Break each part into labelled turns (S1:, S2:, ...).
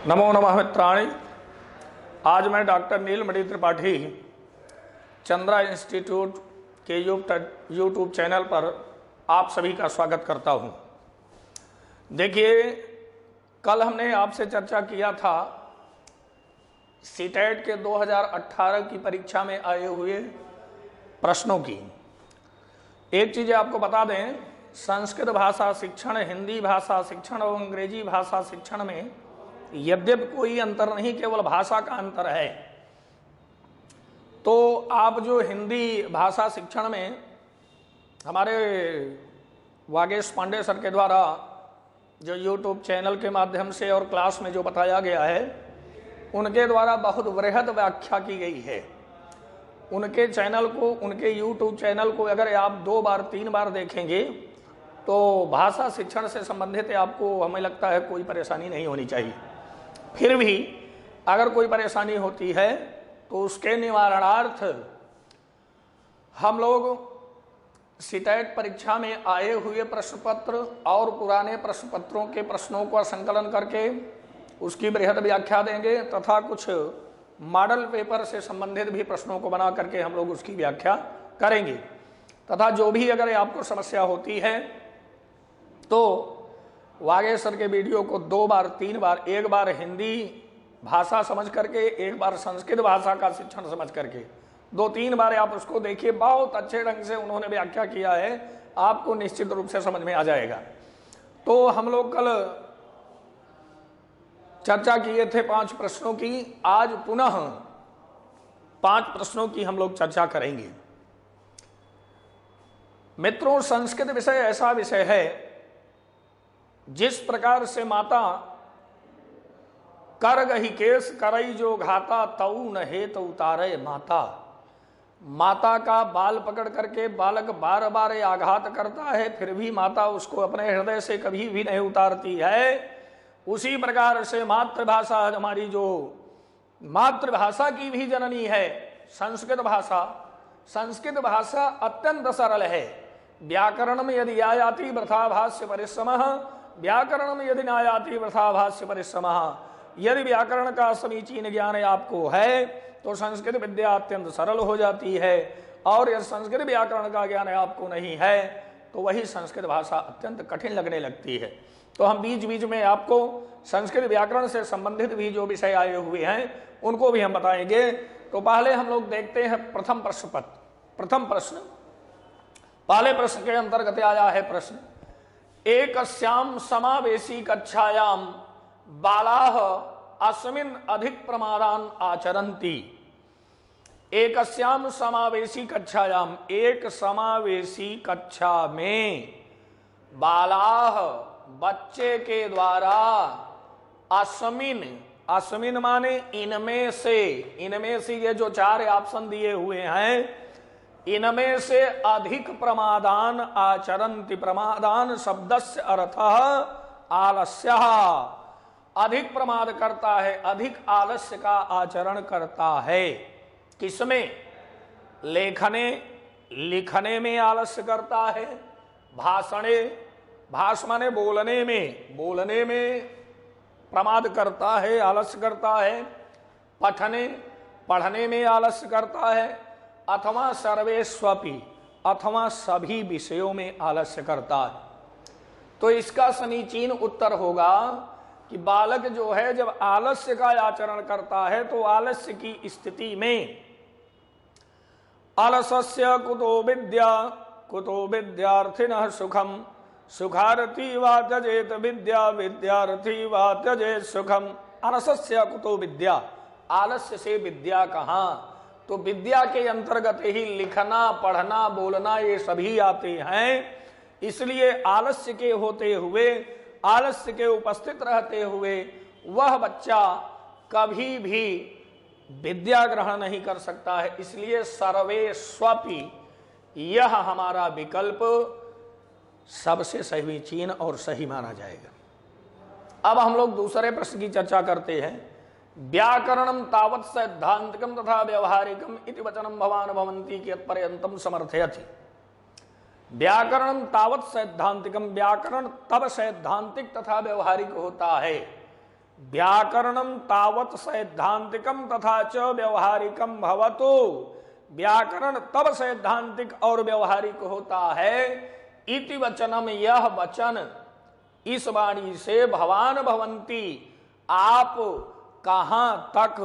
S1: नमो नमः मित्राणि। आज मैं डॉक्टर नीलमणि त्रिपाठी चंद्रा इंस्टीट्यूट के यूट्यूब चैनल पर आप सभी का स्वागत करता हूं। देखिए, कल हमने आपसे चर्चा किया था सीटेट के 2018 की परीक्षा में आए हुए प्रश्नों की। एक चीज़ आपको बता दें, संस्कृत भाषा शिक्षण, हिंदी भाषा शिक्षण और अंग्रेजी भाषा शिक्षण में यद्यपि कोई अंतर नहीं, केवल भाषा का अंतर है। तो आप जो हिंदी भाषा शिक्षण में हमारे वागेश पांडे सर के द्वारा जो यूट्यूब चैनल के माध्यम से और क्लास में जो बताया गया है, उनके द्वारा बहुत वृहद व्याख्या की गई है। उनके चैनल को, उनके यूट्यूब चैनल को अगर आप 2 बार 3 बार देखेंगे तो भाषा शिक्षण से संबंधित आपको, हमें लगता है, कोई परेशानी नहीं होनी चाहिए। फिर भी अगर कोई परेशानी होती है तो उसके निवारणार्थ हम लोग सीटेट परीक्षा में आए हुए प्रश्न पत्र और पुराने प्रश्न पत्रों के प्रश्नों का संकलन करके उसकी बृहद व्याख्या देंगे तथा कुछ मॉडल पेपर से संबंधित भी प्रश्नों को बना करके हम लोग उसकी व्याख्या करेंगे। तथा जो भी अगर आपको समस्या होती है तो वागेश सर के वीडियो को 2 बार 3 बार, एक बार हिंदी भाषा समझ करके, एक बार संस्कृत भाषा का शिक्षण समझ करके, 2-3 बार आप उसको देखिए। बहुत अच्छे ढंग से उन्होंने व्याख्या किया है, आपको निश्चित रूप से समझ में आ जाएगा। तो हम लोग कल चर्चा किए थे 5 प्रश्नों की, आज पुनः 5 प्रश्नों की हम लोग चर्चा करेंगे। मित्रों, संस्कृत विषय ऐसा विषय है जिस प्रकार से माता कर गही केस करई जो घाता तऊ न हेत उतारे माता। माता का बाल पकड़ करके बालक बार बार आघात करता है, फिर भी माता उसको अपने हृदय से कभी भी नहीं उतारती है। उसी प्रकार से मातृभाषा, हमारी जो मातृभाषा की भी जननी है संस्कृत भाषा, संस्कृत भाषा अत्यंत सरल है। व्याकरण में यदि आयाति वृथा भाष्य परिश्रमः, व्याकरण में यदि नायाति वृथा भाष्य परिश्रमः। यदि व्याकरण का समीचीन ज्ञान आपको है तो संस्कृत विद्या अत्यंत सरल हो जाती है, और यदि संस्कृत व्याकरण का ज्ञान आपको नहीं है तो वही संस्कृत भाषा अत्यंत कठिन लगने लगती है। तो हम बीच बीच में आपको संस्कृत व्याकरण से संबंधित भी जो विषय आए हुए हैं उनको भी हम बताएंगे। तो पहले हम लोग देखते हैं प्रथम प्रश्न पत्र। प्रथम प्रश्न, पहले प्रश्न के अंतर्गत आया है प्रश्न, एकस्याम समावेशी कक्षायाम बालाः अस्मिन् अधिक प्रमादान आचरन्ति। एकस्याम समावेशी कक्षायाम, एक समावेशी कक्षा में बालाः बच्चे के द्वारा अस्मिन्, अस्मिन् माने इनमें से, इनमें से ये जो 4 ऑप्शन दिए हुए हैं, इनमें से अधिक प्रमादान आचरन्ति। प्रमादान शब्दस्य अर्थः आलस्यः, अधिक प्रमाद करता है, अधिक आलस्य का आचरण करता है। किसमें? लेखने, लिखने में आलस्य करता है। भाषणे, भाषण माने बोलने में, बोलने में प्रमाद करता है, आलस्य करता है। पठने, पढ़ने में आलस्य करता है। अथवा सर्वेष्वपि, अथवा सभी विषयों में आलस्य करता है। तो इसका समीचीन उत्तर होगा कि बालक जो है जब आलस्य का आचरण करता है तो आलस्य की स्थिति में आलस्य कुतो विद्या, कुतो विद्यार्थिनः सुखम, सुखार्थी वा त्यजेत विद्या, विद्यार्थी वा त्यजेत सुखम। आलस्य कुतो विद्या, आलस्य से विद्या कहाँ? तो विद्या के अंतर्गत ही लिखना, पढ़ना, बोलना ये सभी आते हैं। इसलिए आलस्य के होते हुए, आलस्य के उपस्थित रहते हुए वह बच्चा कभी भी विद्या ग्रहण नहीं कर सकता है। इसलिए सर्वेष्वपि, यह हमारा विकल्प सबसे समीचीन और सही माना जाएगा। अब हम लोग दूसरे प्रश्न की चर्चा करते हैं। व्याकरणम तावत् सैद्धांतिकम तथा व्यवहारिकम इति वचनम भवान भवन्ति कियत्पर्यंतम समर्थयति। व्याकरणम तावत् सैद्धांतिकम, व्याकरण तब सैद्धांतिक तथा व्यवहारिक होता है व्याकरणम तावत सैद्धांतिकम तथा च व्यवहारिकम भवतो। व्याकरण तब सैद्धांतिक और व्यवहारिक होता है। इति वचनम, यह वचन, इस वाणी से भवान भवंती, आप कहां तक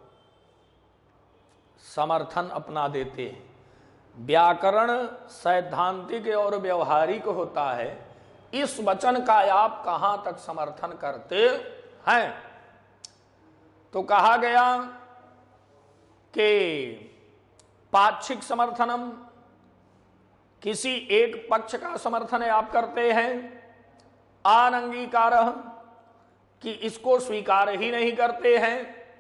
S1: समर्थन अपना देते हैं। व्याकरण सैद्धांतिक और व्यवहारिक होता है, इस वचन का आप कहां तक समर्थन करते हैं। तो कहा गया कि पाक्षिक समर्थनम, किसी एक पक्ष का समर्थन आप करते हैं। अनंगीकार, कि इसको स्वीकार ही नहीं करते हैं।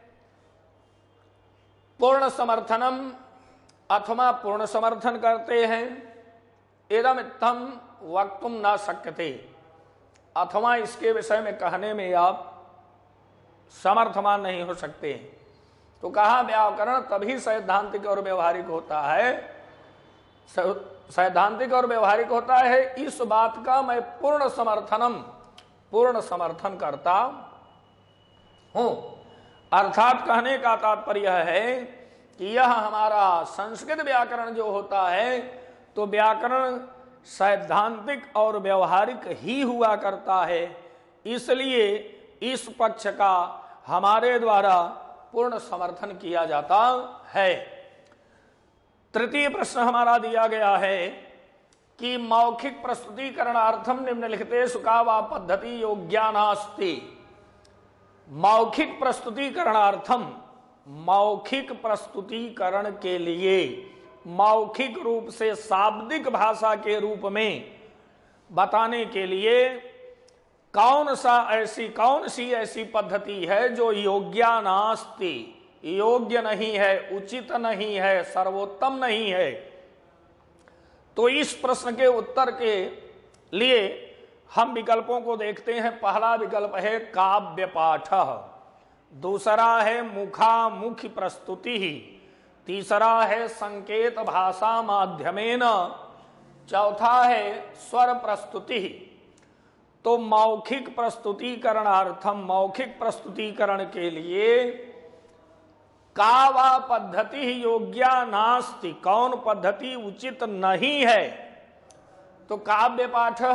S1: पूर्ण समर्थनम, अथवा पूर्ण समर्थन करते हैं। इदम इत्थम वक्तुम न शक्यते, अथवा इसके विषय में कहने में आप समर्थमान नहीं हो सकते। तो कहा व्याकरण तभी सैद्धांतिक और व्यवहारिक होता है। सैद्धांतिक और व्यवहारिक होता है, इस बात का मैं पूर्ण समर्थन करता हूं। अर्थात कहने का तात्पर्य है कि यह हमारा संस्कृत व्याकरण जो होता है, तो व्याकरण सैद्धांतिक और व्यवहारिक ही हुआ करता है। इसलिए इस पक्ष का हमारे द्वारा पूर्ण समर्थन किया जाता है। तृतीय प्रश्न हमारा दिया गया है कि मौखिक प्रस्तुतीकरणार्थम निम्नलिखितेषु का वा पद्धति योग्या नास्ति। मौखिक प्रस्तुतीकरणार्थम, मौखिक प्रस्तुतीकरण के लिए, मौखिक रूप से शाब्दिक भाषा के रूप में बताने के लिए कौन सी ऐसी पद्धति है जो योग्या नास्ति, योग्य नहीं है, उचित नहीं है, सर्वोत्तम नहीं है। तो इस प्रश्न के उत्तर के लिए हम विकल्पों को देखते हैं। पहला विकल्प है काव्य पाठ, दूसरा है मुखामुखी प्रस्तुति, तीसरा है संकेत भाषा माध्यमेन, चौथा है स्वर प्रस्तुति। तो मौखिक प्रस्तुतीकरणार्थम, मौखिक प्रस्तुतीकरण के लिए का वा पद्धति योग्या नास्ति, कौन पद्धति उचित नहीं है। तो काव्य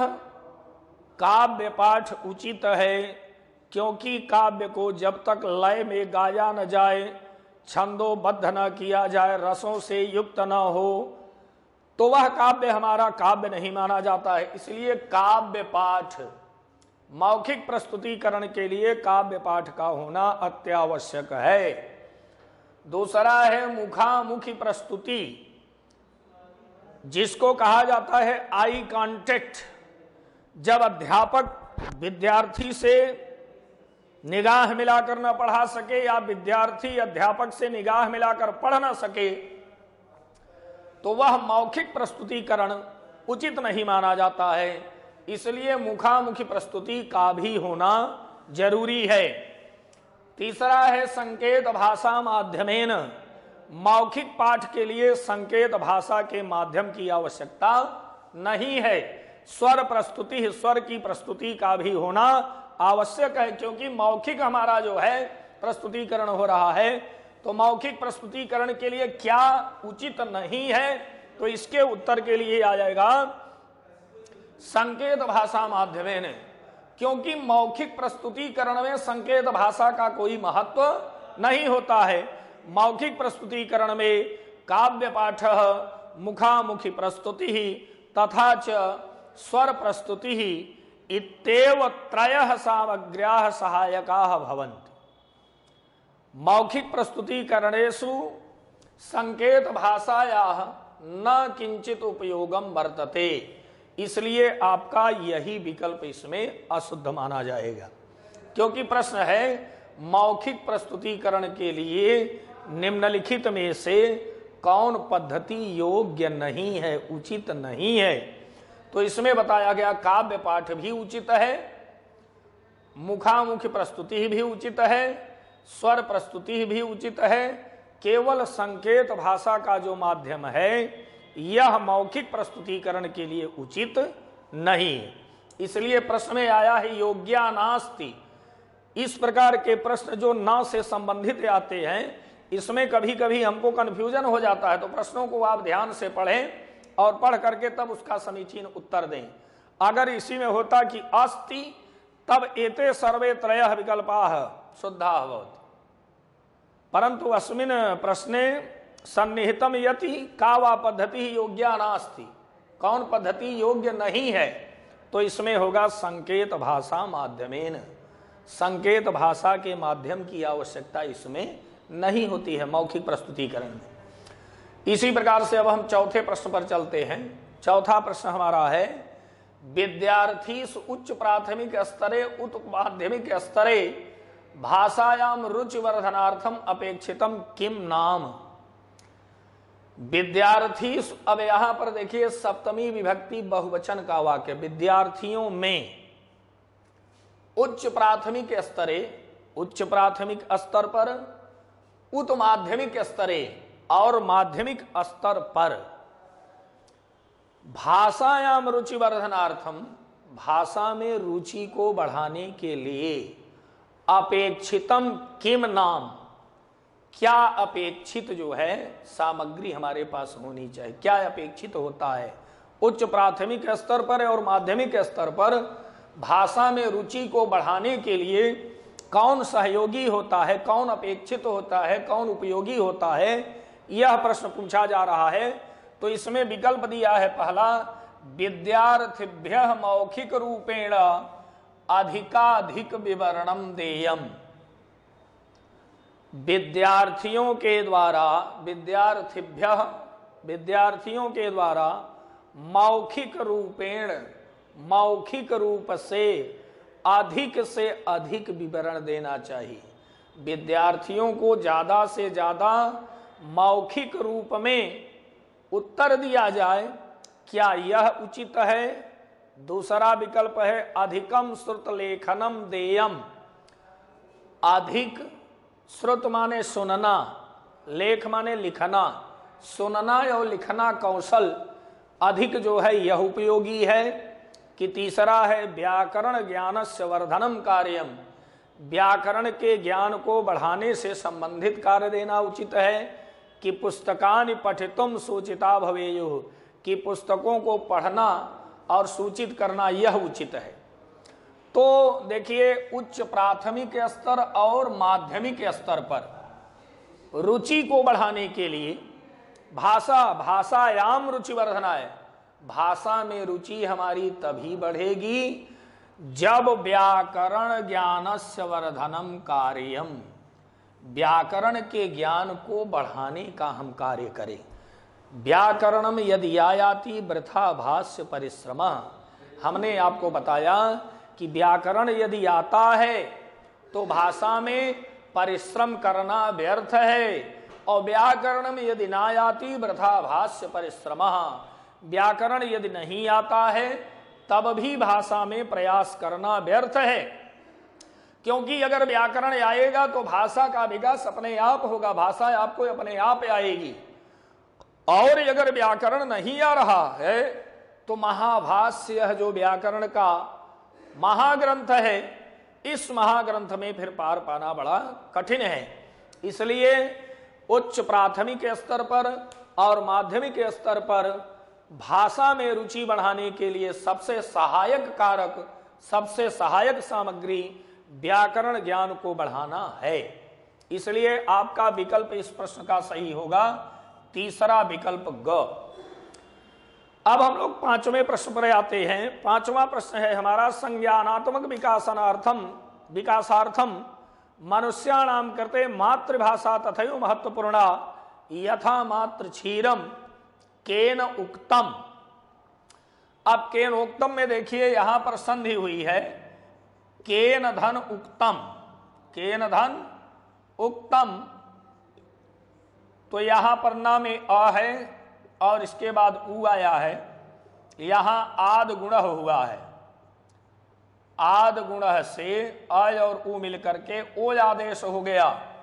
S1: पाठ उचित है, क्योंकि काव्य को जब तक लय में गाया न जाए, छंदोबद्ध न किया जाए, रसों से युक्त न हो, तो वह काव्य हमारा काव्य नहीं माना जाता है। इसलिए काव्य पाठ, मौखिक प्रस्तुतीकरण के लिए काव्य पाठ का होना अत्यावश्यक है। दूसरा है मुखामुखी प्रस्तुति, जिसको कहा जाता है आई कांटेक्ट। जब अध्यापक विद्यार्थी से निगाह मिलाकर न पढ़ा सके, या विद्यार्थी अध्यापक से निगाह मिलाकर पढ़ न सके, तो वह मौखिक प्रस्तुतीकरण उचित नहीं माना जाता है। इसलिए मुखामुखी प्रस्तुति का भी होना जरूरी है। तीसरा है संकेत भाषा माध्यमेन, मौखिक पाठ के लिए संकेत भाषा के माध्यम की आवश्यकता नहीं है। स्वर प्रस्तुति, स्वर की प्रस्तुति का भी होना आवश्यक है, क्योंकि मौखिक हमारा जो है प्रस्तुतिकरण हो रहा है। तो मौखिक प्रस्तुतिकरण के लिए क्या उचित नहीं है, तो इसके उत्तर के लिए आ जाएगा संकेत भाषा माध्यमेन, क्योंकि मौखिक प्रस्तुतिकरण में संकेत भाषा का कोई महत्व नहीं होता है। मौखिक प्रस्तुतिकरण में काव्य पाठ, मुखामुखी प्रस्तुति तथा च स्वर प्रस्तुति इत्येव त्रयः सामग्र्याः सहायकाः भवन्ति। मौखिक प्रस्तुतिकरणेषु संकेत भाषायाः न किंचित उपयोगम वर्तते, इसलिए आपका यही विकल्प इसमें अशुद्ध माना जाएगा। क्योंकि प्रश्न है मौखिक प्रस्तुतिकरण के लिए निम्नलिखित में से कौन पद्धति योग्य नहीं है, उचित नहीं है। तो इसमें बताया गया काव्य पाठ भी उचित है, मुखामुखी प्रस्तुति भी उचित है, स्वर प्रस्तुति भी उचित है। केवल संकेत भाषा का जो माध्यम है यह मौखिक प्रस्तुतिकरण के लिए उचित नहीं है। इसलिए प्रश्न में आया है योग्या नास्ति, इस प्रकार के प्रश्न जो ना से संबंधित आते हैं, इसमें कभी कभी हमको कंफ्यूजन हो जाता है, तो प्रश्नों को आप ध्यान से पढ़ें और पढ़ करके तब उसका समीचीन उत्तर दें। अगर इसी में होता कि अस्ति, तब एते सर्वे त्रयः विकल्पाः शुद्धाः भवति, परंतु अस्मिन् प्रश्ने सन्निहितम यति का वा पद्धति योग्या नास्ति, कौन पद्धति योग्य नहीं है, तो इसमें होगा संकेत भाषा माध्यमेन, संकेत भाषा के माध्यम की आवश्यकता इसमें नहीं होती है मौखिक प्रस्तुतिकरण में। इसी प्रकार से अब हम चौथे प्रश्न पर चलते हैं। चौथा प्रश्न हमारा है, विद्यार्थी उच्च प्राथमिक स्तरे उत माध्यमिक स्तरे भाषायाम रुचि वर्धनार्थम अपेक्षितम किम नाम। विद्यार्थी, अब यहां पर देखिए सप्तमी विभक्ति बहुवचन का वाक्य, विद्यार्थियों में उच्च प्राथमिक स्तरे, उच्च प्राथमिक स्तर पर, उत माध्यमिक स्तरे और माध्यमिक स्तर पर भाषायाम रुचि वर्धनार्थम, भाषा में रुचि को बढ़ाने के लिए अपेक्षितम किम नाम, क्या अपेक्षित जो है सामग्री हमारे पास होनी चाहिए, क्या अपेक्षित होता है उच्च प्राथमिक स्तर पर और माध्यमिक स्तर पर भाषा में रुचि को बढ़ाने के लिए कौन सहयोगी होता है, कौन अपेक्षित होता है, कौन उपयोगी होता है, यह प्रश्न पूछा जा रहा है। तो इसमें विकल्प दिया है पहला, विद्यार्थिभ्यः मौखिक रूपेण अधिकाधिक विवरणम देयम। विद्यार्थियों के द्वारा, विद्यार्थिभ्यः, विद्यार्थियों के द्वारा मौखिक रूपेण, मौखिक रूप से अधिक विवरण देना चाहिए। विद्यार्थियों को ज्यादा से ज्यादा मौखिक रूप में उत्तर दिया जाए, क्या यह उचित है। दूसरा विकल्प है अधिकम श्रुत लेखनम देयम। अधिक, श्रुत माने सुनना, लेख माने लिखना, सुनना और लिखना कौशल अधिक जो है यह उपयोगी है। कि तीसरा है व्याकरण ज्ञानस्य वर्धनम कार्यम, व्याकरण के ज्ञान को बढ़ाने से संबंधित कार्य देना उचित है। कि पुस्तकानि पठितुम सूचिता भवेयुः, कि पुस्तकों को पढ़ना और सूचित करना यह उचित है। तो देखिए उच्च प्राथमिक स्तर और माध्यमिक स्तर पर रुचि को बढ़ाने के लिए भाषायाम रुचि वर्धनाय, भाषा में रुचि हमारी तभी बढ़ेगी जब व्याकरण ज्ञानस्य वर्धनम कार्यम, व्याकरण के ज्ञान को बढ़ाने का हम कार्य करें। व्याकरणम यदि आयाति वृथा भाष्य परिश्रम, हमने आपको बताया कि व्याकरण यदि आता है तो भाषा में परिश्रम करना व्यर्थ है। और व्याकरण में यदि ना आती वृथा भाष्य परिश्रम, व्याकरण यदि नहीं आता है तब भी भाषा में प्रयास करना व्यर्थ है। क्योंकि अगर व्याकरण आएगा तो भाषा का विकास अपने आप होगा, भाषा आपको अपने आप आएगी। और अगर व्याकरण नहीं आ रहा है तो महाभाष्य जो व्याकरण का महाग्रंथ है, इस महाग्रंथ में फिर पार पाना बड़ा कठिन है। इसलिए उच्च प्राथमिक स्तर पर और माध्यमिक स्तर पर भाषा में रुचि बढ़ाने के लिए सबसे सहायक कारक, सबसे सहायक सामग्री व्याकरण ज्ञान को बढ़ाना है। इसलिए आपका विकल्प इस प्रश्न का सही होगा तीसरा विकल्प ग। अब हम लोग पांचवें प्रश्न पर आते हैं। पांचवा प्रश्न है हमारा, संज्ञानात्मक विकासार्थम मनुष्याणाम कृते मातृभाषा तथैव महत्वपूर्णा यथा मातृ क्षीरम केन उक्तम। अब केन उक्तम में देखिए यहां पर संधि हुई है, केन धन उक्तम, केन धन उक्तम। तो यहां पर ना में अ है और इसके बाद उ आया है, यहां आद गुण हुआ है। आद गुण से अ और उ मिलकर के ओ आदेश हो गया।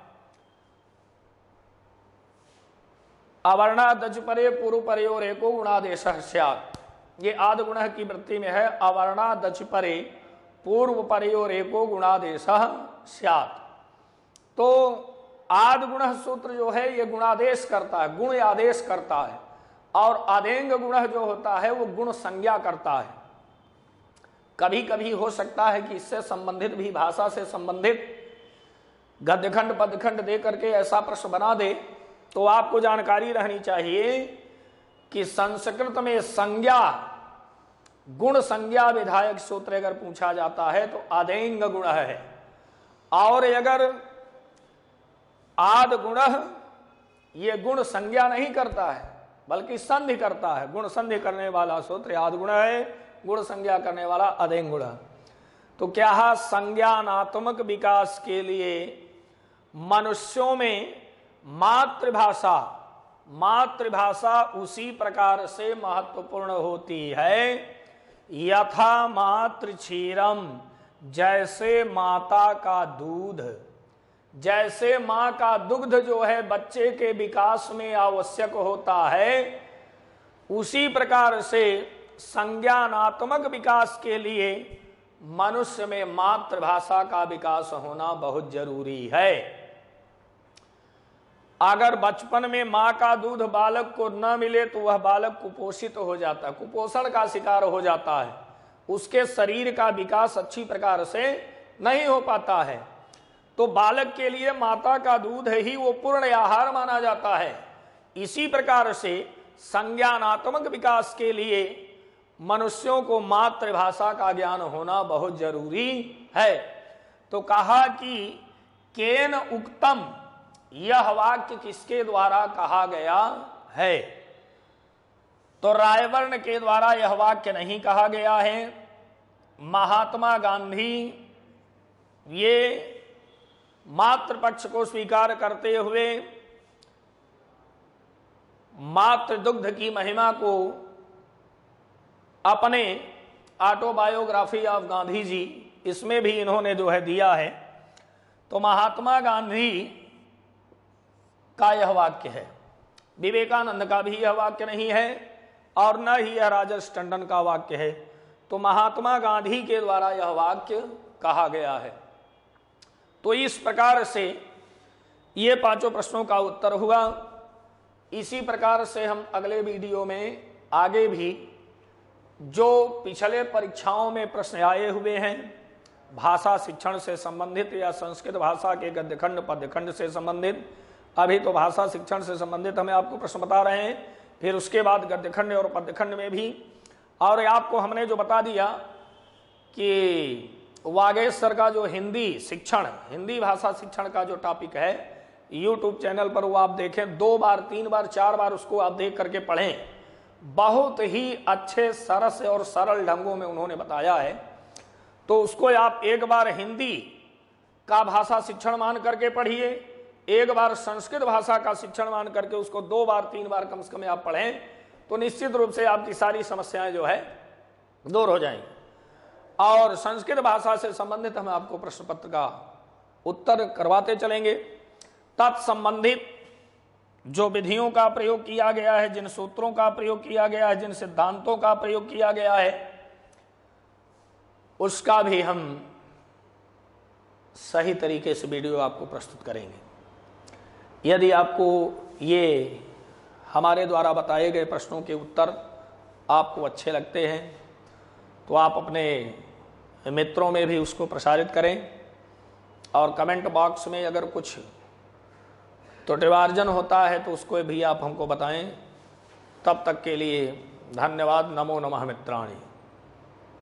S1: अवर्णा दज परे पूर्व परयोर एको गुणादेश स्यात्। ये आद गुण की वृत्ति में है, अवर्णा दच परे पूर्व परयोर एको गुणादेश स्यात्। तो आद गुण सूत्र जो है ये गुणादेश करता है, गुण आदेश करता है, और आदेंग गुण जो होता है वो गुण संज्ञा करता है। कभी कभी हो सकता है कि इससे संबंधित भी, भाषा से संबंधित गद्यखंड पद्यखंड दे करके ऐसा प्रश्न बना दे, तो आपको जानकारी रहनी चाहिए कि संस्कृत में संज्ञा, गुण संज्ञा विधायक सूत्र अगर पूछा जाता है तो आदेंग गुण है, और अगर आद गुण ये गुण संज्ञा नहीं करता है बल्कि संधि करता है, गुण संधि करने वाला सूत्र आद गुण है, गुण संज्ञा करने वाला आदेंग गुण। तो क्या संज्ञानात्मक विकास के लिए मनुष्यों में मातृभाषा उसी प्रकार से महत्वपूर्ण होती है यथा मातृ क्षीरम, जैसे माता का दूध, जैसे माँ का दुग्ध जो है बच्चे के विकास में आवश्यक होता है, उसी प्रकार से संज्ञानात्मक विकास के लिए मनुष्य में मातृभाषा का विकास होना बहुत जरूरी है। अगर बचपन में माँ का दूध बालक को न मिले तो वह बालक कुपोषित हो जाता है, कुपोषण का शिकार हो जाता है, उसके शरीर का विकास अच्छी प्रकार से नहीं हो पाता है। तो बालक के लिए माता का दूध ही वो पूर्ण आहार माना जाता है। इसी प्रकार से संज्ञानात्मक विकास के लिए मनुष्यों को मातृभाषा का ज्ञान होना बहुत जरूरी है। तो कहा कि केन उक्तम, यह वाक्य किसके द्वारा कहा गया है? तो रायवर्ण के द्वारा यह वाक्य नहीं कहा गया है। महात्मा गांधी ये मातृपक्ष को स्वीकार करते हुए मातृ दुग्ध की महिमा को अपने ऑटोबायोग्राफी ऑफ गांधी जी, इसमें भी इन्होंने जो है दिया है। तो महात्मा गांधी का यह वाक्य है, विवेकानंद का भी यह वाक्य नहीं है और न ही यह राजेश टंडन का वाक्य है। तो महात्मा गांधी के द्वारा यह वाक्य कहा गया है। तो इस प्रकार से ये पांचों प्रश्नों का उत्तर हुआ। इसी प्रकार से हम अगले वीडियो में आगे भी जो पिछले परीक्षाओं में प्रश्न आए हुए हैं भाषा शिक्षण से संबंधित या संस्कृत भाषा के गद्यखंड पद्यखंड से संबंधित, अभी तो भाषा शिक्षण से संबंधित हमें आपको प्रश्न बता रहे हैं, फिर उसके बाद गद्यखंड और पद्यखंड में भी। और आपको हमने जो बता दिया कि वागेश्वर का जो हिंदी शिक्षण, हिंदी भाषा शिक्षण का जो टॉपिक है YouTube चैनल पर, वो आप देखें 2 बार 3 बार 4 बार उसको आप देख करके पढ़ें। बहुत ही अच्छे सरस और सरल ढंगों में उन्होंने बताया है। तो उसको आप एक बार हिंदी का भाषा शिक्षण मान करके पढ़िए, एक बार संस्कृत भाषा का शिक्षण मान करके उसको 2 बार 3 बार कम से कम आप पढ़ें, तो निश्चित रूप से आपकी सारी समस्याएं जो है दूर हो जाएंगी। और संस्कृत भाषा से संबंधित हम आपको प्रश्न पत्र का उत्तर करवाते चलेंगे। तत्संबंधित जो विधियों का प्रयोग किया गया है, जिन सूत्रों का प्रयोग किया गया है, जिन सिद्धांतों का प्रयोग किया गया है, उसका भी हम सही तरीके से वीडियो आपको प्रस्तुत करेंगे। यदि आपको ये हमारे द्वारा बताए गए प्रश्नों के उत्तर आपको अच्छे लगते हैं तो आप अपने मित्रों में भी उसको प्रसारित करें, और कमेंट बॉक्स में अगर कुछ त्रुटिवार्जन होता है तो उसको भी आप हमको बताएं। तब तक के लिए धन्यवाद। नमो नमः मित्राणि।